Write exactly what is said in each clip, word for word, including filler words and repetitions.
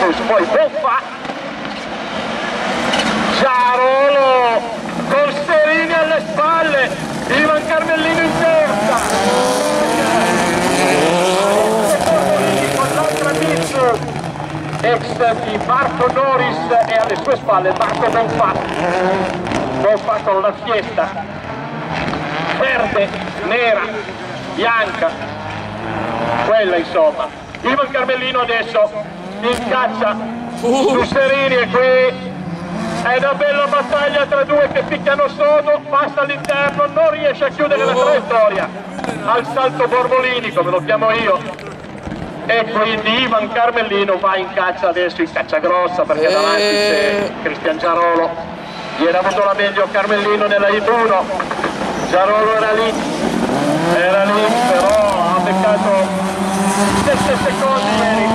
bonus, poi Boffa, Giarolo, con Serini alle spalle, Ivan Carmellino in terza, con l'altra miss, ex di Marco Norris, e alle sue spalle Marco Bonfa, Bonfa con una fiesta verde, nera, bianca, quella insomma. Ivan Carmellino adesso incaccia uh. su Serini, e qui è una bella battaglia tra due che picchiano sodo, passa all'interno, non riesce a chiudere la traiettoria al salto Borbolini, come lo chiamo io, e quindi Ivan Carmellino va in caccia adesso, in caccia grossa, perché davanti c'è Cristian Giarolo. Ieri ha avuto la meglio Carmellino nella I uno, Giarolo era lì, era lì, però ha beccato sette secondi ieri.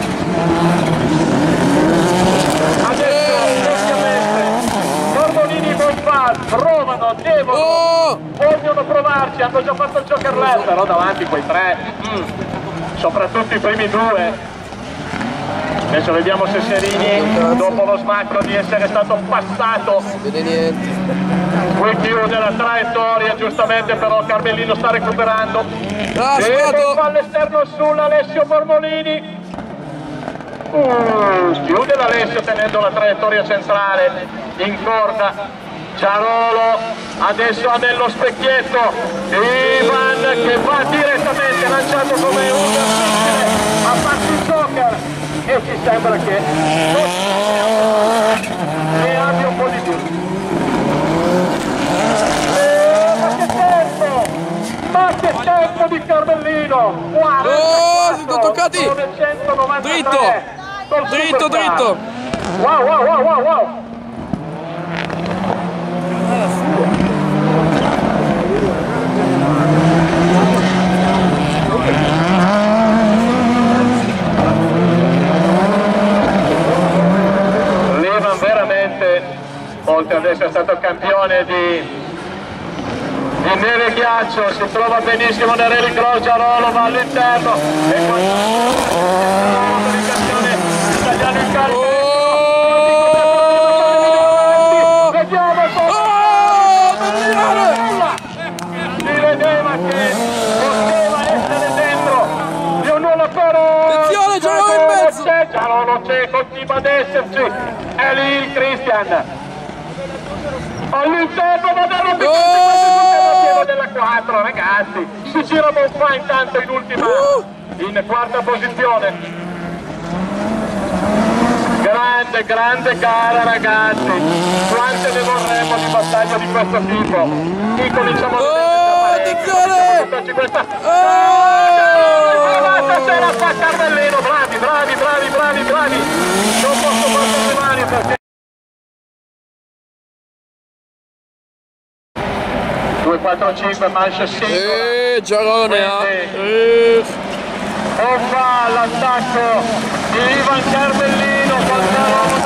Adesso ovviamente Borbolini e Bonfa provano, devono, oh! vogliono provarci, hanno già fatto il Joker Lab, però davanti quei tre, mm, soprattutto i primi due. Adesso vediamo se Serini, dopo lo smacro di essere stato passato, vede niente, qui chiude la traiettoria, giustamente, però Carmellino sta recuperando. Ah, e fa all'esterno sull'Alessio Borbolini. Uh, chiude l'Alessio tenendo la traiettoria centrale in corda. Giarolo adesso ha nello specchietto Ivan, che va direttamente lanciato come un a parte il Joker, e ci sembra che ne abbia un po' di più. E ma che tempo! Ma che tempo di Carmellino! Oh, si sono toccati! Dritto! Dritto, dritto! Wow, wow, wow, wow, wow! Levan veramente, oltre ad essere stato campione di di neve e ghiaccio, si trova benissimo nel rally Giarolo va all'interno e poi italiano in carica. Oh! Vediamo si vedeva che poteva essere dentro di un nuovo, però attenzione, Giarolo in mezzo, Giarolo c'è, continua ad esserci, è lì il Cristian all'interno, ma da rompere oh! della quattro, ragazzi, si gira Bonfa intanto in ultima, uh! in quarta posizione. Grande, grande gara, ragazzi, quante ne vorremmo di battaglia di questo tipo. Incominciamo oh, attenzione, questa oh! se la fa Carmellino, bravi, bravi, bravi, bravi, bravi, non posso battere le mani perché due quattro cinque manche singolo. Eh, Giarone ha. Bonfa all'attacco di Ivan Carmellino con Giarolo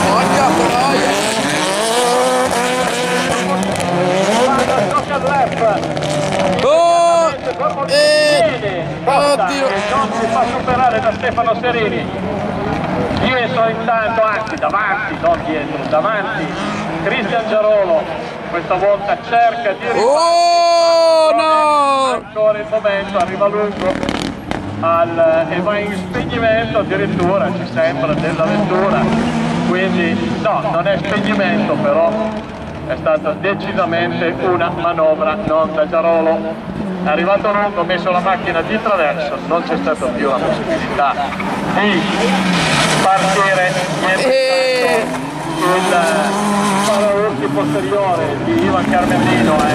davanti. Oh! Eh! Oddio! Non si fa superare da Stefano Serini. Dietro intanto, anzi davanti, non dietro, davanti Cristian Giarolo. Questa volta cerca di riparare. Oh no! Ancora il momento, arriva lungo al, e va in spegnimento addirittura, ci sembra, dell'avventura. Quindi no, non è spegnimento, però è stata decisamente una manovra non da Giarolo. È arrivato lungo, ha messo la macchina di traverso, non c'è stata più la possibilità di partire dietro e... il paraurti posteriore di Ivan Carmellino è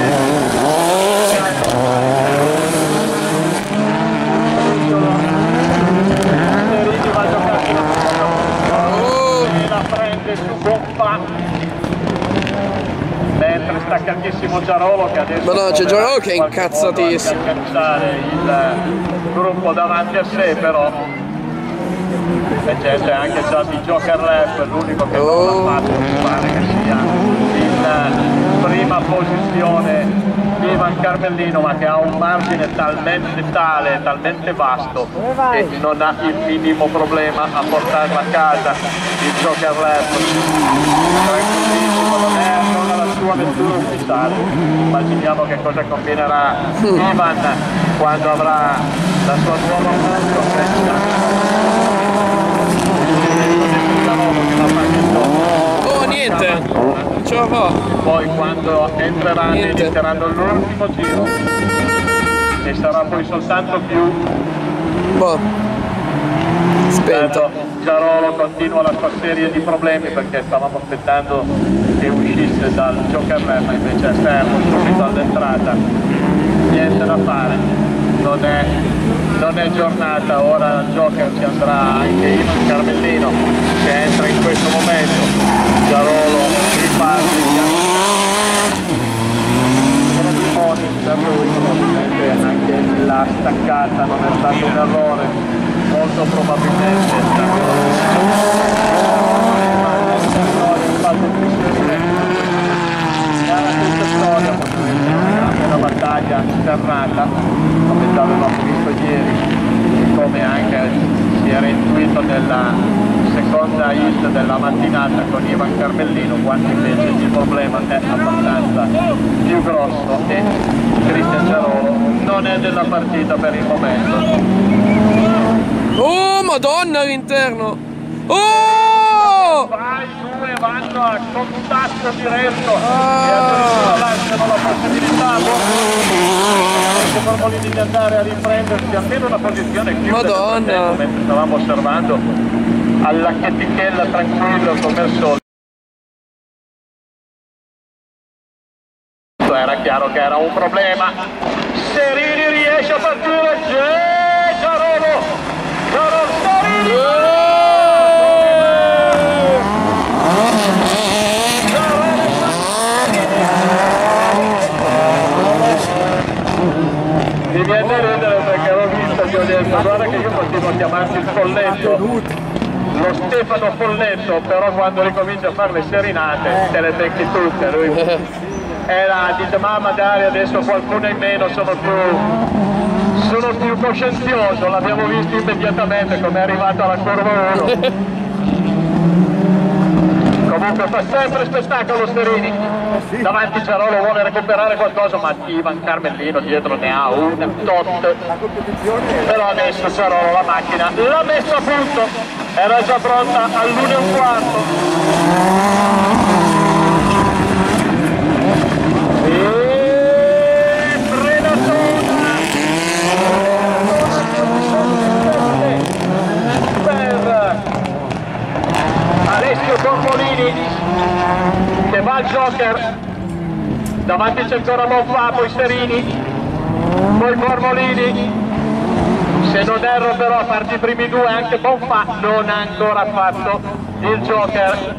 Serini va a giocare e la prende su Bonfa, mentre staccatissimo Giarolo che adesso ma no, c'è Giarolo che è incazzatissimo a cacciare il gruppo davanti a sé, però e c'è anche già di Joker Lab, l'unico che oh. non l'ha fatto, mi pare che sia in prima posizione Ivan Carmellino. Carmellino, ma che ha un margine talmente tale, talmente vasto che non ha il minimo problema a portarla a casa il Joker Lab. Tranquillissimo, non è ancora la sua vettura ufficiale. Immaginiamo che cosa combinerà Ivan quando avrà la sua nuova Oh, niente! Non ce la fa! Poi quando entreranno e inizieranno l'ultimo giro e sarà poi soltanto più boh, spento. Giarolo continua la sua serie di problemi perché stavamo aspettando che uscisse dal Joker Lab, ma invece è fermo subito all'entrata. Niente da fare, non è, non è giornata. Ora il Joker ci andrà anche Ivan Carmellino che entra in questo momento. Giarolo riparte per lui, probabilmente anche la staccata non è stato un errore, molto probabilmente è questa storia è una battaglia sterrata come già avevamo visto ieri, come anche si era intuito nella seconda hit della mattinata con Ivan Carmellino, quando invece il problema è abbastanza più grosso e Cristian Giarolo non è della partita per il momento. Oh, madonna all'interno! Oh! Vai, due vanno a contatto diretto ah. e addirittura lasciano la possibilità anche Formolini di andare a riprendersi almeno una posizione chiusa. Madonna! Mentre stavamo osservando alla chetichella tranquillo come al solito. Era chiaro che era un problema. Serini riesce a partire. Giarolo! Giarolo Serini! Mi viene a ridere perché l'ho visto, ti ho detto, guarda che io continuo a chiamarti il folletto, lo Stefano Folletto, però quando ricomincia a fare le serenate te le becchi tutte. Lui era, dice, ma magari adesso qualcuno in meno, sono più, sono più coscienzioso, l'abbiamo visto immediatamente come è arrivato alla curva uno. Comunque fa sempre spettacolo Sterini, davanti Giarolo vuole recuperare qualcosa, ma Ivan Carmellino dietro ne ha un tot, però adesso Giarolo la macchina l'ha messa a punto, era già pronta all'uno e un quarto. E frenatona per Alessio Formolini che va al Joker, davanti c'è ancora Bonfa, poi Serini, poi Formolini, se non erro però a parte i primi due anche Bonfa non ha ancora fatto il Joker.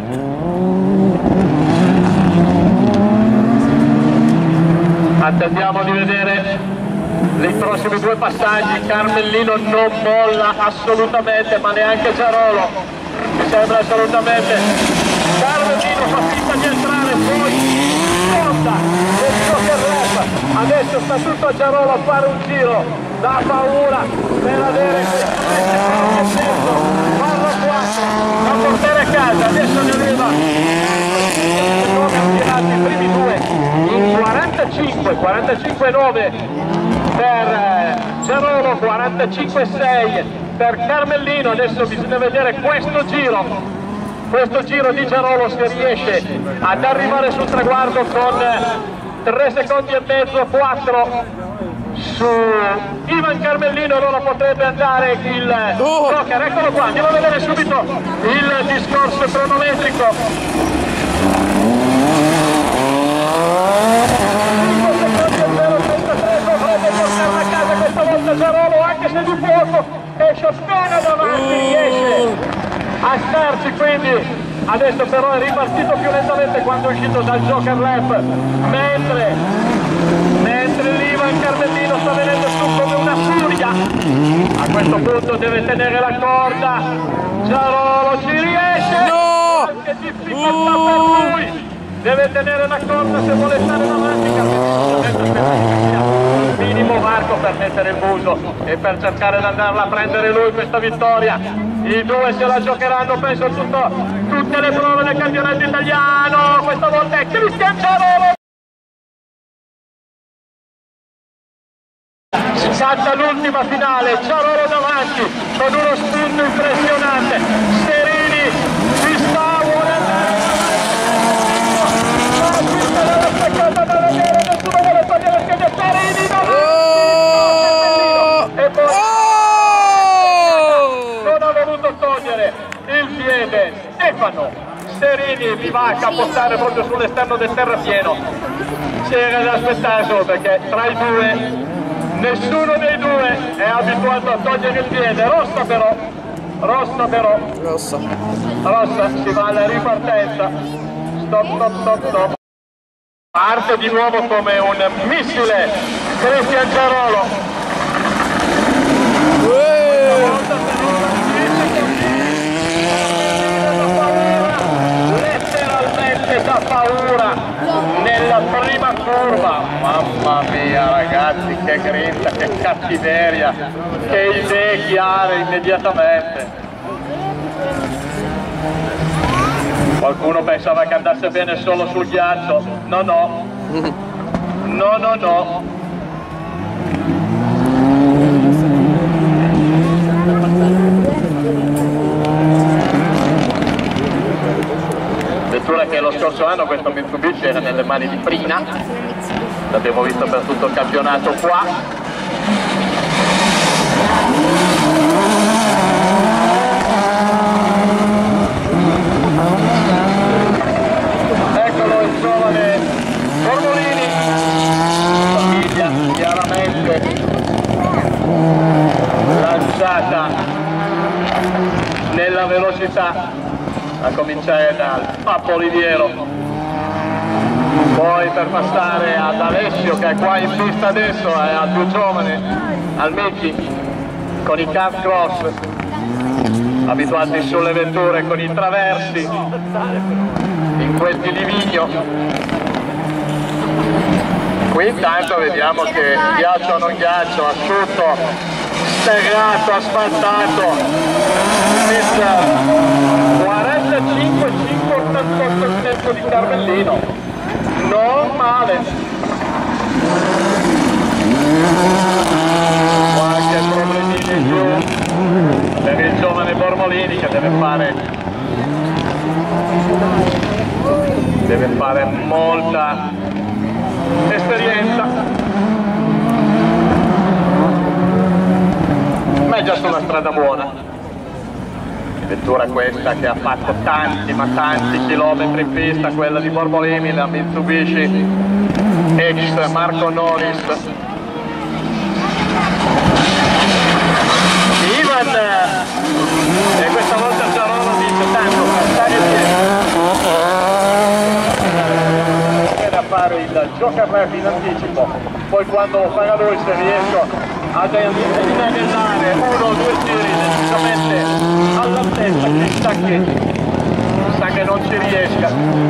Attendiamo di vedere i prossimi due passaggi. Carmellino non molla assolutamente, ma neanche Giarolo, mi sembra assolutamente. Carmellino fa finta di entrare, poi sponda del Joker Lab. Adesso sta tutto a Giarolo a fare un giro, da paura per avere questo quattro da portare a casa. Adesso ne arriva i primi due in quarantacinque, quarantacinque nove per Giarolo, quarantacinque sei per Carmellino. Adesso bisogna vedere questo giro, questo giro di Giarolo se riesce ad arrivare sul traguardo con tre secondi e mezzo, quattro su Ivan Carmellino, allora potrebbe andare il Joker. Eccolo qua, andiamo a vedere subito il discorso cronometrico. Dovrebbe portarla a casa questa volta Giarolo, anche se di fuoco esce appena davanti, riesce a starci, quindi adesso però è ripartito più lentamente quando è uscito dal Joker Lab, mentre mentre l'Ivan Carmellino sta venendo su come una furia. A questo punto deve tenere la corda, Giarolo ci riesce, no! Che difficoltà uh. per lui, deve tenere la corda se vuole stare davanti. Carmellino per mettere il muso e per cercare di andarla a prendere lui questa vittoria. I due se la giocheranno, penso, tutto, tutte le prove del campionato italiano. Questa volta è Cristian Ciarolo. Salta l'ultima finale, Ciarolo davanti con uno spunto impressionante. Serini si sta volendo. La pista della staccata dalla gara, nessuno vuole togliere il scheda. Serini davanti. E poi non ha voluto togliere il piede Stefano Serini, vi va a capotare proprio sull'esterno del terrapieno. C'era da aspettarselo perché tra i due nessuno dei due è abituato a togliere il piede. Rossa però, rossa però, Rossa. rossa, si va alla ripartenza. Stop, stop, stop, stop. Parte di nuovo come un missile Cristian Ciarolo. Letteralmente da paura nella prima curva. Mamma mia ragazzi, che grinta, che cattiveria, che idee chiare immediatamente. Qualcuno pensava che andasse bene solo sul ghiaccio. No no, no no no. Vettura che lo scorso anno questo Mitsubishi era nelle mani di Prina, l'abbiamo visto per tutto il campionato qua. Eccolo il giovane Bormolini, famiglia chiaramente lanciata nella velocità, a cominciare dal Pappo Oliviero, poi per passare ad Alessio che è qua in pista adesso, è al più giovane, al Mecchi, con i kart cross, abituati sulle vetture con i traversi, in questi di Vigno. Qui intanto vediamo che ghiaccio o non ghiaccio, asciutto, sterrato, asfaltato, quarantacinque cinque ottantotto il tempo di Carmellino, non male. Qualche problemino in più per il giovane Bormolini che deve fare deve fare molta esperienza, ma è già su una strada buona. Vettura questa che ha fatto tanti ma tanti chilometri in pista, quella di Bormolini, la Mitsubishi ex Marco Norris. Ivan, e questa volta Ciarolo dice tanto stare insieme da fare il Joker Rap in anticipo, poi quando lo farà lui, se riesco ad inanellare uno o due giri decisamente all'altezza, che sa che sa che non ci riesca.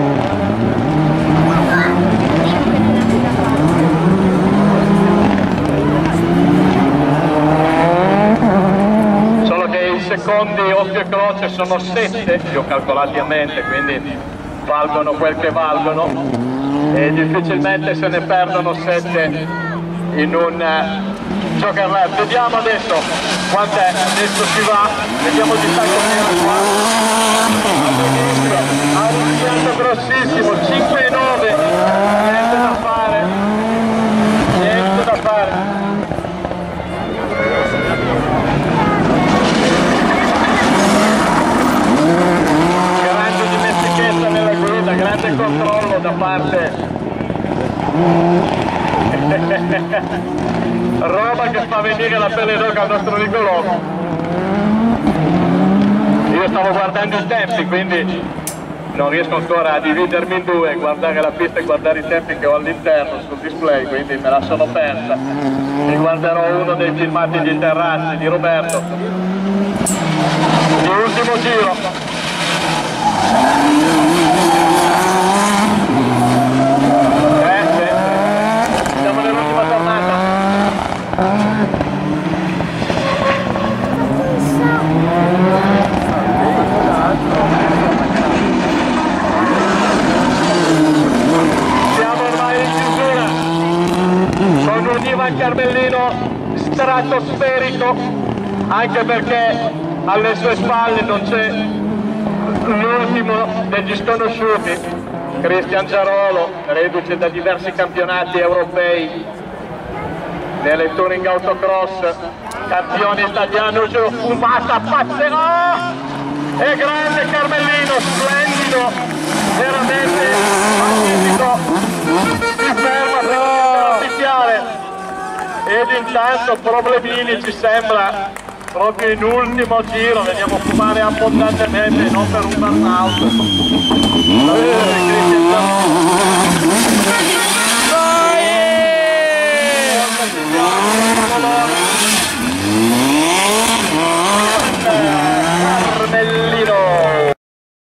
Solo che i secondi occhio e croce sono sette, li ho calcolati a mente, quindi valgono quel che valgono e difficilmente se ne perdono sette in un Joker Lab. Vediamo adesso quant'è, adesso si va, vediamo il distacco che era qua, ha rischiato grossissimo, cinque e nove, niente da fare, niente da fare. Grande dimestichezza nella guida, grande controllo da parte roba che fa venire la pelle d'oca al nostro Nicolò. Io stavo guardando i tempi, quindi non riesco ancora a dividermi in due, guardare la pista e guardare i tempi che ho all'interno sul display, quindi me la sono persa. Mi guarderò uno dei filmati di Terrazzi di Roberto. L'ultimo giro. Siamo nell'ultima tornata. un Ivan Carmellino stratosferico, anche perché alle sue spalle non c'è l'ultimo degli sconosciuti, Cristian Giarolo, reduce da diversi campionati europei nelle touring autocross, campione italiano, fumata pazzesca, e grande Carmellino, splendido, veramente magnifico, si ferma per la picchiare. Ed intanto Problemini ci sembra proprio in ultimo giro, veniamo a fumare abbondantemente, non per un burnout. Carmellino